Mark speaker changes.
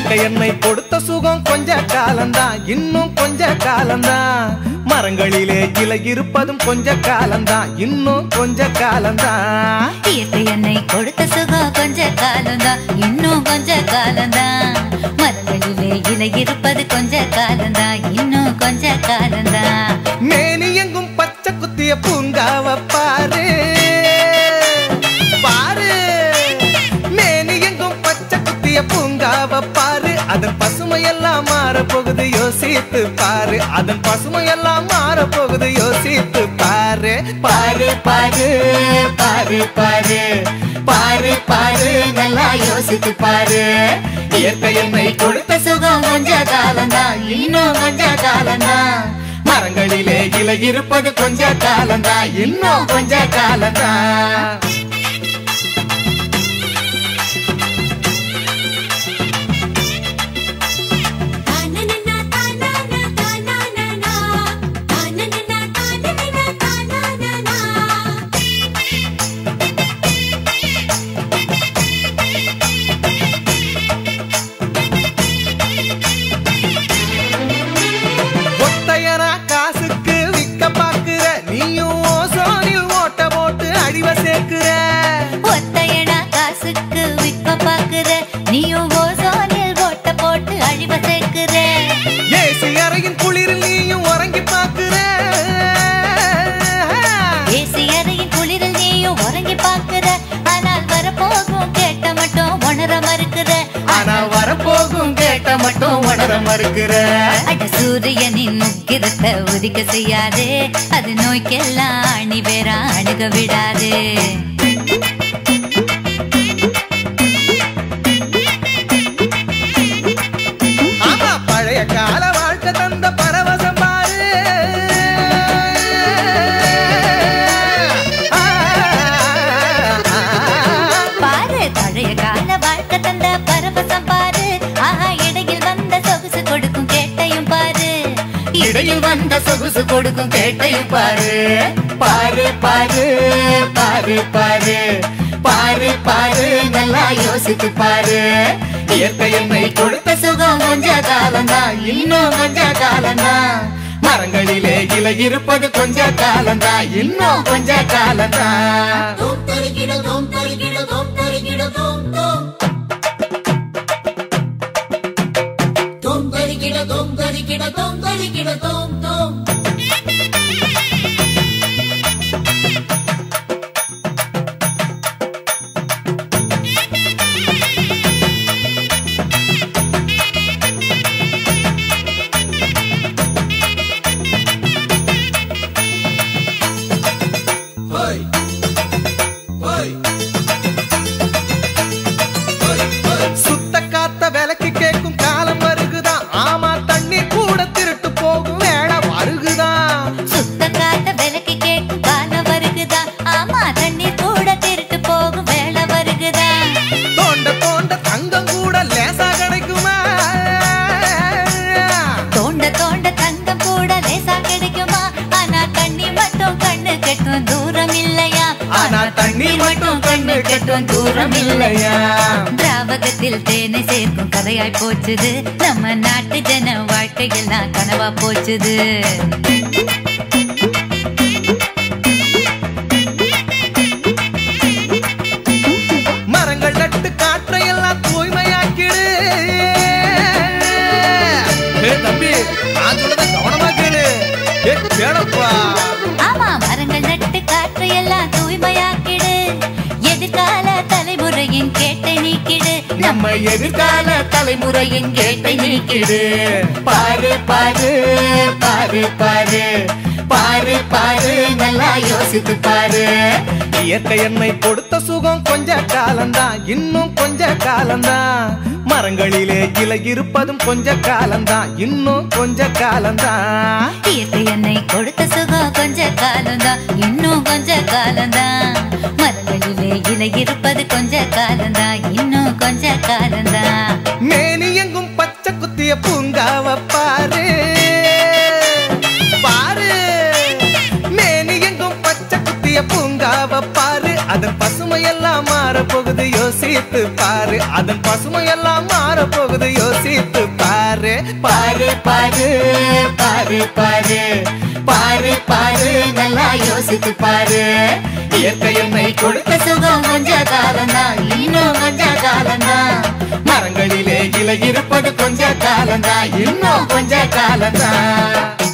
Speaker 1: இயற்கை என்னை கொடுத்த சுகம் கொஞ்ச காலம்தான், இன்னும் கொஞ்ச காலம்தான். மரங்களிலே இலை இருப்பதும் கொஞ்ச காலம்தான், இன்னும் கொஞ்ச காலம்தான்.
Speaker 2: இயற்கை என்னை கொடுத்த சுகம் கொஞ்ச காலம்தான், இன்னும் கொஞ்ச காலம்தான். மரங்களிலே இலை இருப்பது கொஞ்ச காலம்தான், இன்னும் கொஞ்ச காலம்தான்.
Speaker 1: மேனி எங்கும் பச்சை குத்திய பூங்காவ பாரு பாரு, மேனி எங்கும் பச்சை குத்திய பூங்காவ பாரு. அதன் பசுமையெல்லாம் மாற போகுது யோசித்து பாரு, அதன் பசுமையெல்லாம் மாற போகுது யோசித்து பாரு. பாரு பாரு பாரு பாரு பாரு பாரு, நல்லா யோசித்து பாரு. இயற்கை என்னை கொடுத்த சுகம் கொஞ்ச காலம்தான், இன்னும் கொஞ்ச காலம்தான். மரங்களிலே இலை இருப்பது கொஞ்ச காலம்தான், இன்னும் கொஞ்ச காலம்தான்.
Speaker 2: ஒத்தையனா காசுக்கு விற்க பாக்குற, நீயும் ஓசோனில் ஓட்ட போட்டு அழிவ சேர்க்கிற.
Speaker 1: ஏசி அறையின் குளிரில் நீயும் உறங்கி பாக்குற,
Speaker 2: ஏசி அறையின் குளிரில் நீயும் உறங்கி பாக்குற. ஆனால் வரப்போகும் கேட்ட மட்டும் உணர மறுக்கிற,
Speaker 1: ஆனால் வரப்போகும் கேட்ட மட்டும் உணர மறுக்கிற.
Speaker 2: அட சூரியனின் முக்கிரத்தை உதிக்க செய்யாதே, அது நோய்க்கெல்லாம் அணி வேற அணுக விடாது.
Speaker 1: பழைய கால வாழ்க்கை தந்த பரவசம் பாரு,
Speaker 2: பாரு பழைய கால வாழ்க்கை தந்த பரவசம் பாரு. ஆஹா, இடையில் வந்த சொகுசு கொடுக்கும் கேட்டையும் பாரு,
Speaker 1: இடையில் வந்த சொகுசு கொடுக்கும் கேட்டையும் பாரு. பாரு பாரு பாரு பாரு பாரு பாரு, நல்லா யோசித்து பாரு. இயற்கை என்னை கொடுத்த சுகம் கொஞ்ச காலம்தான், இன்னும் கொஞ்ச காலம்தான். மரங்களிலே இலை இருப்பது கொஞ்ச காலம்தான், இன்னும் கொஞ்ச காலம்தான். சுத்த காத்த விலைக்கு கேட்கும் காலம் வருகுதான், ஆமா தண்ணி கூட திருட்டு போகும் வேளை வருகுதான்.
Speaker 2: சுத்த காத்த விலைக்கு கேட்கும் காலம் வருகுதா, ஆமா தண்ணீர் கூட திருட்டு போகும் வேலை வருகுதா.
Speaker 1: தோண்ட தோண்ட தங்கம் கூட லேசா கிடைக்குமா,
Speaker 2: தோண்ட தோண்ட தங்கம் கூட லேசா கிடைக்குமா. ஆனா தண்ணி மட்டும் கண்ணு கெட்டும் தூரம் இல்லையா,
Speaker 1: ஆனா தண்ணி மட்டும் கண்ணு கெட்டும் தூரம் இல்லையா.
Speaker 2: திராவகத்தில் தேனை சேர்க்கும் கதையாய் போச்சுது, நம்ம நாட்டு ஜன வாழ்க்கையெல்லாம் கனவா போச்சுது.
Speaker 1: மரங்கள் நட்டு காற்றையெல்லாம் தூய்மையாக்கிடு. தம்பி, நான் சொல்றத கவனமா கேளு. கேளப்பா.
Speaker 2: ஆமா, மரங்கள் நட்டு காற்றையெல்லாம் தூய்மையாக்கிடு. எதிர்கால தலைமுறையின் கேட்டை நீக்கிடு,
Speaker 1: நம்ம எதிர்கால தலைமுறையின் கேட்டை நீக்கிடு. பாரு பாரு பாரு பாரு பாரு பாரு, நல்லா யோசித்து பாரு. இயற்கை என்னை கொடுத்த சுகம் கொஞ்ச காலம்தான், இன்னும் கொஞ்ச காலம்தான். மரங்களிலே இலை இருப்பதும் கொஞ்ச காலம்தான், இன்னும் கொஞ்ச காலம்தான்.
Speaker 2: இயற்கை என்னை கொடுத்த சுகம் கொஞ்ச காலம்தான், இன்னும் கொஞ்ச காலம்தான். மரங்களிலே இலை இருப்பது கொஞ்ச காலம்தான், இன்னும் கொஞ்ச காலம்தான்.
Speaker 1: மேனி எங்கும் பச்சை குத்திய பூங்காவ பாரு பாரு, மேனி எங்கும் பச்சை குத்திய பூங்காவ பாரு. அதன் பசுமையெல்லாம் மாற போகுது போகுது யோசித்து பாரு அதன் பசுமை எல்லாம் மாற போகுது யோசித்து பாரு
Speaker 2: பாரு பாரு பாரு பாரு பாரு பாரு நல்லா யோசித்து பாரு
Speaker 1: இயற்கை என்னை
Speaker 2: கொடுத்த சுகம் கொஞ்ச காலம்தான் இன்னும் கொஞ்ச காலம்தான்
Speaker 1: மரங்களிலே இலை இருப்பது கொஞ்ச காலம்தான் இன்னும் கொஞ்ச காலம்தான்